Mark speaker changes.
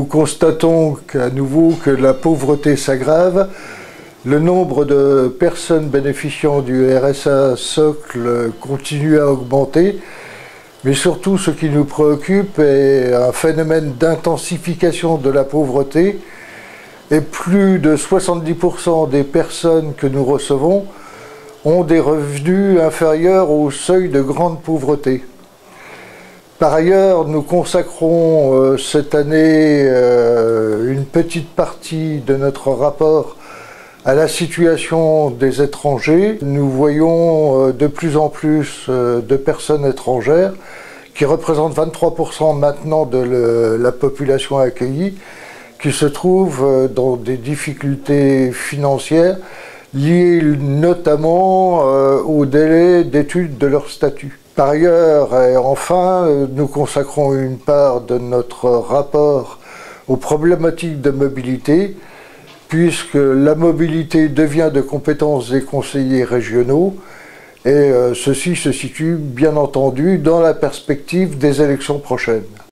Speaker 1: constatons qu'à nouveau que la pauvreté s'aggrave. Le nombre de personnes bénéficiant du RSA socle continue à augmenter, mais surtout ce qui nous préoccupe est un phénomène d'intensification de la pauvreté, et plus de 70% des personnes que nous recevons ont des revenus inférieurs au seuil de grande pauvreté. Par ailleurs, nous consacrons cette année une petite partie de notre rapport à la situation des étrangers. Nous voyons de plus en plus de personnes étrangères qui représentent 23% maintenant de la population accueillie, qui se trouvent dans des difficultés financières liées notamment au délai d'étude de leur statut. Par ailleurs, et enfin, nous consacrons une part de notre rapport aux problématiques de mobilité, puisque la mobilité devient de compétence des conseillers régionaux, et ceci se situe bien entendu dans la perspective des élections prochaines.